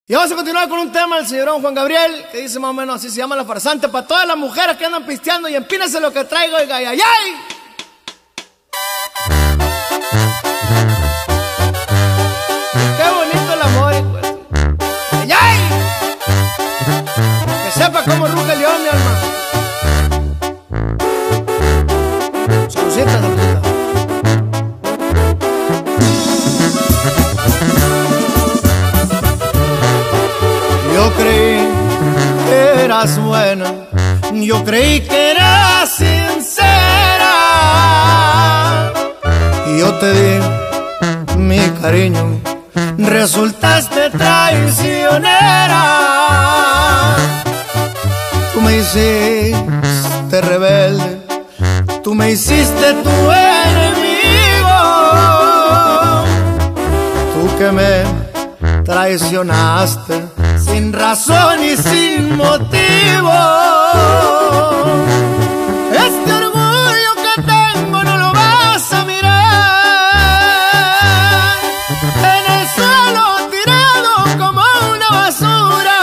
Y vamos a continuar con un tema del señor Juan Gabriel, que dice más o menos así, se llama La Farsante. Para todas las mujeres que andan pisteando y empínense lo que traigo, oiga, ay, ay, ay. Qué bonito el amor, hijo. Ay, ay. Que sepa cómo ruge el león, mi alma. Salucita, salucita. Yo creí que eras buena, yo creí que eras sincera, y yo te di mi cariño, resultaste traicionera. Tú me hiciste rebelde, tú me hiciste tu enemigo, tú que me traicionaste sin razón y sin motivo. Este orgullo que tengo no lo vas a mirar, en el suelo tirado como una basura.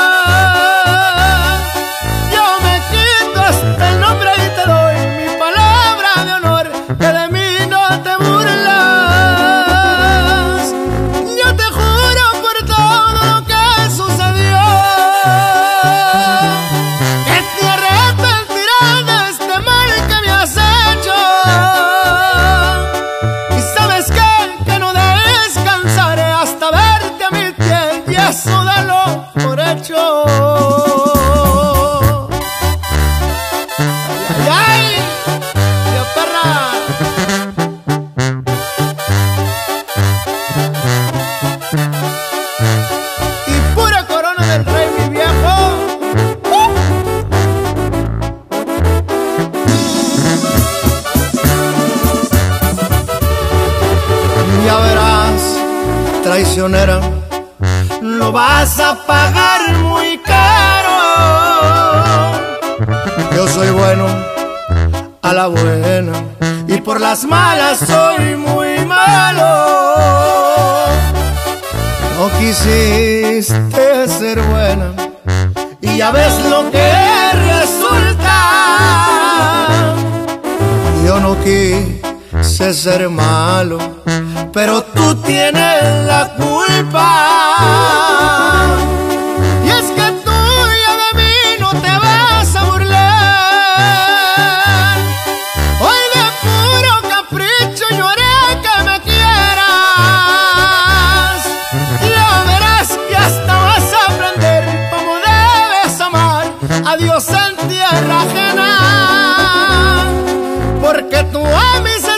Yo me quito hasta el nombre y te doy mi palabra de honor, que de mí no te burlas. Yo te juro por todo lo que sucedió, que te arrepentirás de este mal que me has hecho. Y sabes que no descansaré hasta verte a mil pies, y eso dalo por hecho. Ay, ay, ay, Dios, perra. Y pura corona del rey, mi viejo. Ya verás, traicionera, lo vas a pagar muy caro. Yo soy bueno a la buena, y por las malas soy muy malo. No quisiste ser buena, y ya ves lo que resulta. Yo no quise ser malo, pero tú tienes la culpa. Y es que tú ya de mí no te vas a burlar. Hoy de puro capricho yo haré que me quieras. Ya verás que hasta vas a aprender cómo debes amar a Dios en tierra ajena, porque tú a mí